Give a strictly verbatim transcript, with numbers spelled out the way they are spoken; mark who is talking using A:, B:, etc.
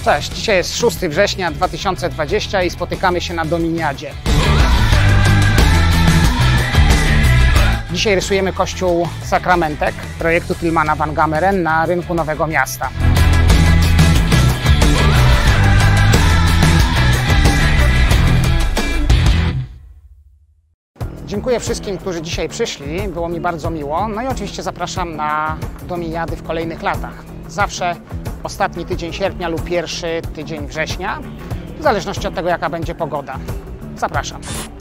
A: Cześć, dzisiaj jest szóstego września dwa tysiące dwudziestego i spotykamy się na Dominiadzie. Dzisiaj rysujemy kościół Sakramentek projektu Tilmana van Gameren na rynku Nowego Miasta. Dziękuję wszystkim, którzy dzisiaj przyszli, było mi bardzo miło. No i oczywiście zapraszam na Dominiady w kolejnych latach. Zawsze ostatni tydzień sierpnia lub pierwszy tydzień września, w zależności od tego, jaka będzie pogoda. Zapraszam.